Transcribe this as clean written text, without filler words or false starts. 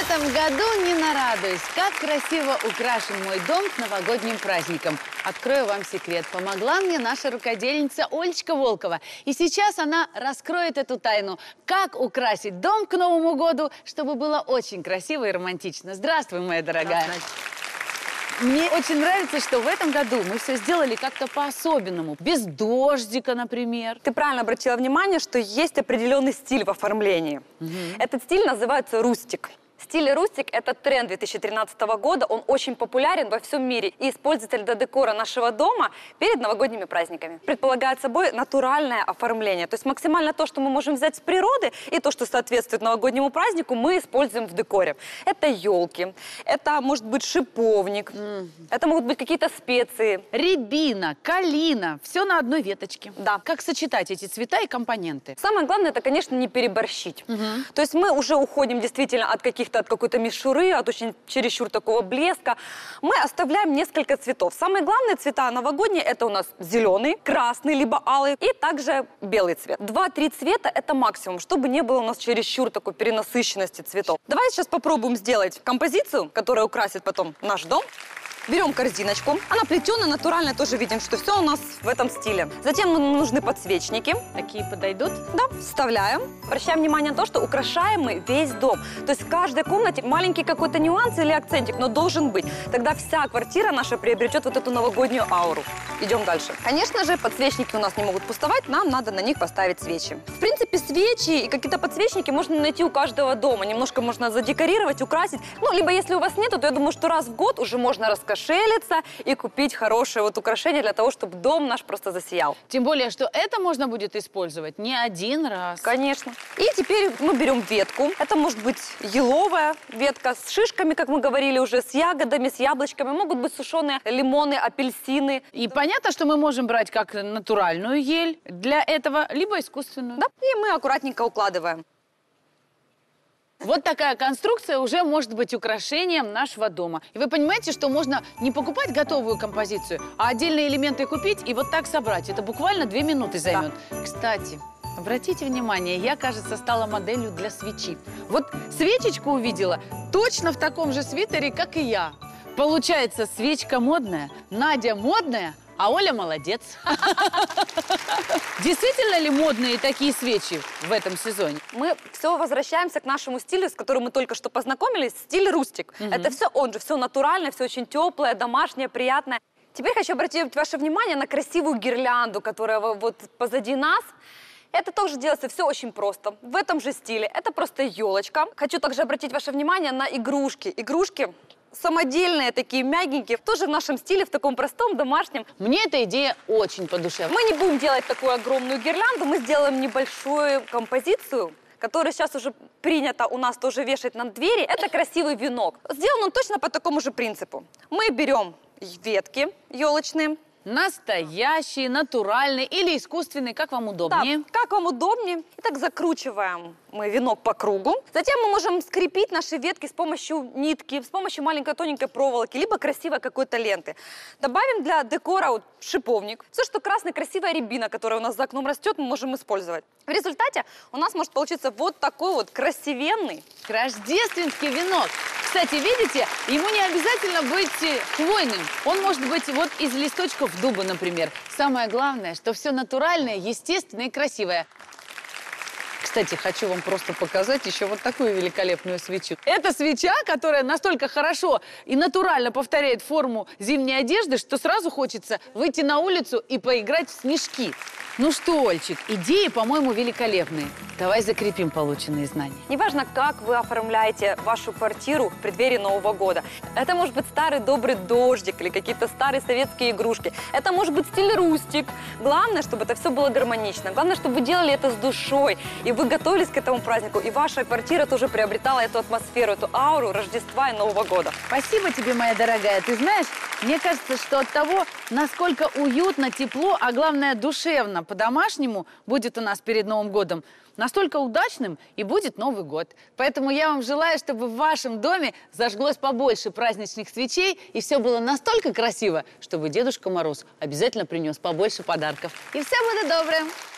этом году не нарадуюсь. Как красиво украшен мой дом к новогодним праздникам. Открою вам секрет. Помогла мне наша рукодельница Олечка Волкова. И сейчас она раскроет эту тайну. Как украсить дом к Новому году, чтобы было очень красиво и романтично. Здравствуй, моя дорогая. Мне очень нравится, что в этом году мы все сделали как-то по-особенному. Без дождика, например. Ты правильно обратила внимание, что есть определенный стиль в оформлении. Этот стиль называется рустик. Стиль рустик – это тренд 2013 года, он очень популярен во всем мире и используется для декора нашего дома перед новогодними праздниками. Предполагает собой натуральное оформление, то есть максимально то, что мы можем взять с природы, и то, что соответствует новогоднему празднику, мы используем в декоре. Это елки, это может быть шиповник, это могут быть какие-то специи. Рябина, калина – все на одной веточке. Да. Как сочетать эти цвета и компоненты? Самое главное – это, конечно, не переборщить. То есть мы уже уходим действительно от какой-то мишуры, от очень чересчур такого блеска. Мы оставляем несколько цветов. Самые главные цвета новогодние – это у нас зеленый, красный, либо алый, и также белый цвет. 2-3 цвета – это максимум, чтобы не было у нас чересчур такой перенасыщенности цветов. Давай сейчас попробуем сделать композицию, которая украсит потом наш дом. Берем корзиночку. Она плетеная, натуральная, тоже видим, что все у нас в этом стиле. Затем нам нужны подсвечники. Такие подойдут? Да, вставляем. Обращаем внимание на то, что украшаем мы весь дом. То есть в каждой комнате маленький какой-то нюанс или акцентик, но должен быть. Тогда вся квартира наша приобретет вот эту новогоднюю ауру. Идем дальше. Конечно же, подсвечники у нас не могут пустовать, нам надо на них поставить свечи. В принципе, свечи и какие-то подсвечники можно найти у каждого дома. Немножко можно задекорировать, украсить. Ну, либо если у вас нету, то я думаю, что раз в год уже можно раскошелиться и купить хорошее вот украшение для того, чтобы дом наш просто засиял. Тем более, что это можно будет использовать не один раз. Конечно. И теперь мы берем ветку. Это может быть еловая ветка с шишками, как мы говорили уже, с ягодами, с яблочками. Могут быть сушеные лимоны, апельсины. И понятно, что мы можем брать как натуральную ель для этого, либо искусственную. Да, и мы аккуратненько укладываем. Вот такая конструкция уже может быть украшением нашего дома. И вы понимаете, что можно не покупать готовую композицию, а отдельные элементы купить и вот так собрать. Это буквально 2 минуты займет. Да. Кстати, обратите внимание, я, кажется, стала моделью для свечи. Вот свечечку увидела точно в таком же свитере, как и я. Получается, свечка модная, Надя модная, а Оля молодец. Действительно ли модные такие свечи в этом сезоне? Мы все возвращаемся к нашему стилю, с которым мы только что познакомились, стиль рустик. Это все он же, все натуральное, все очень теплое, домашнее, приятное. Теперь хочу обратить ваше внимание на красивую гирлянду, которая вот позади нас. Это тоже делается все очень просто, в этом же стиле. Это просто елочка. Хочу также обратить ваше внимание на игрушки. Игрушки самодельные, такие мягенькие, тоже в нашем стиле, в таком простом, домашнем. Мне эта идея очень по душе. Мы не будем делать такую огромную гирлянду, мы сделаем небольшую композицию, которую сейчас уже принято у нас тоже вешать на двери. Это красивый венок. Сделан он точно по такому же принципу. Мы берем ветки елочные. Настоящий, натуральный или искусственный, как вам удобнее. Да, как вам удобнее. И так закручиваем мы венок по кругу. Затем мы можем скрепить наши ветки с помощью нитки, с помощью маленькой тоненькой проволоки, либо красивой какой-то ленты. Добавим для декора вот шиповник. Все, что красная, красивая рябина, которая у нас за окном растет, мы можем использовать. В результате у нас может получиться вот такой вот красивенный рождественский венок. Кстати, видите, ему не обязательно быть хвойным. Он может быть вот из листочков дуба, например. Самое главное, что все натуральное, естественное и красивое. Кстати, хочу вам просто показать еще вот такую великолепную свечу. Это свеча, которая настолько хорошо и натурально повторяет форму зимней одежды, что сразу хочется выйти на улицу и поиграть в снежки. Ну что, Ольчик, идеи, по-моему, великолепные. Давай закрепим полученные знания. Неважно, как вы оформляете вашу квартиру в преддверии Нового года. Это может быть старый добрый дождик или какие-то старые советские игрушки. Это может быть стиль рустик. Главное, чтобы это все было гармонично. Главное, чтобы вы делали это с душой. И вы готовились к этому празднику. И ваша квартира тоже приобретала эту атмосферу, эту ауру Рождества и Нового года. Спасибо тебе, моя дорогая. Ты знаешь, мне кажется, что от того, насколько уютно, тепло, а главное, душевно, по-домашнему будет у нас перед Новым годом, настолько удачным и будет Новый год. Поэтому я вам желаю, чтобы в вашем доме зажглось побольше праздничных свечей, и все было настолько красиво, чтобы Дедушка Мороз обязательно принес побольше подарков. И все будет доброе.